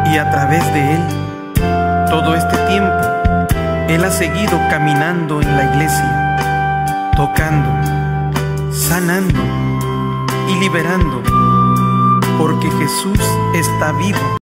Y a través de Él, todo este tiempo, Él ha seguido caminando en la iglesia, tocando, sanando y liberando, porque Jesús está vivo.